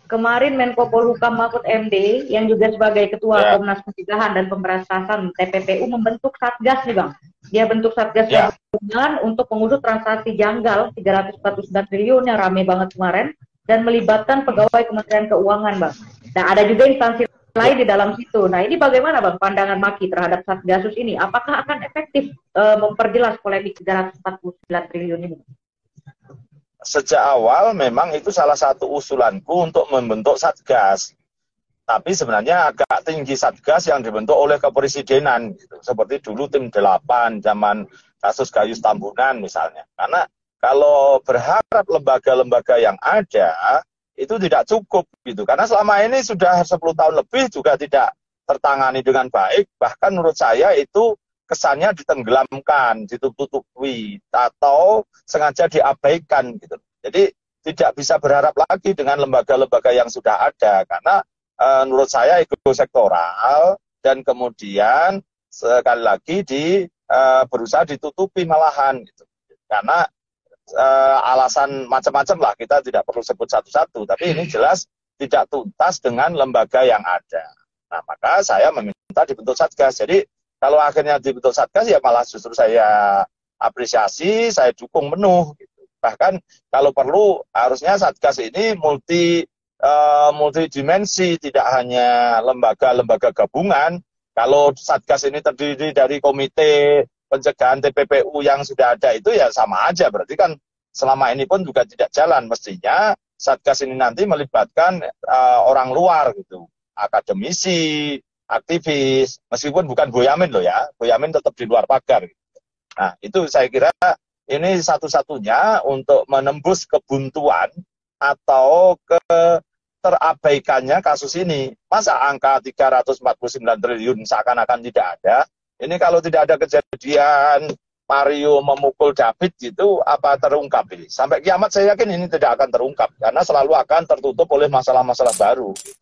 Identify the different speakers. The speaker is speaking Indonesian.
Speaker 1: kemarin Menko Polhukam Mahfud MD yang juga sebagai Ketua Komnas Pencegahan dan Pemberantasan TPPU membentuk Satgas nih Bang. Dia bentuk Satgas gabungan untuk mengusut transaksi janggal 349 triliun yang rame banget kemarin dan melibatkan pegawai Kementerian Keuangan Bang. Dan ada juga instansi lain di dalam situ. Nah ini bagaimana Bang pandangan Maki terhadap Satgasus ini? Apakah akan efektif memperjelas polemik 349 triliun ini?
Speaker 2: Sejak awal memang itu salah satu usulanku untuk membentuk Satgas. Tapi sebenarnya agak tinggi Satgas yang dibentuk oleh Kepresidenan. Gitu. Seperti dulu tim 8 zaman kasus Gayus Tambunan misalnya. Karena kalau berharap lembaga-lembaga yang ada itu tidak cukup. Gitu. Karena selama ini sudah 10 tahun lebih juga tidak tertangani dengan baik. Bahkan menurut saya itu kesannya ditenggelamkan, ditutup-tutupi, atau sengaja diabaikan. Gitu. Jadi tidak bisa berharap lagi dengan lembaga-lembaga yang sudah ada, karena menurut saya ego sektoral, dan kemudian sekali lagi berusaha ditutupi malahan. Gitu. Karena alasan macam-macam lah, kita tidak perlu sebut satu-satu, tapi ini jelas tidak tuntas dengan lembaga yang ada. Nah, maka saya meminta dibentuk Satgas. Jadi kalau akhirnya dibentuk Satgas ya malah justru saya apresiasi, saya dukung penuh. Gitu. Bahkan kalau perlu harusnya Satgas ini multidimensi, tidak hanya lembaga-lembaga gabungan. Kalau Satgas ini terdiri dari komite pencegahan TPPU yang sudah ada itu ya sama aja. Berarti kan selama ini pun juga tidak jalan. Mestinya Satgas ini nanti melibatkan orang luar gitu, akademisi, aktivis, meskipun bukan Boyamin loh ya, Boyamin tetap di luar pagar. Nah, itu saya kira ini satu-satunya untuk menembus kebuntuan atau terabaikannya kasus ini. Masa angka 349 triliun seakan-akan tidak ada? Ini kalau tidak ada kejadian Mario memukul David gitu, apa terungkap ini? Sampai kiamat saya yakin ini tidak akan terungkap, karena selalu akan tertutup oleh masalah-masalah baru.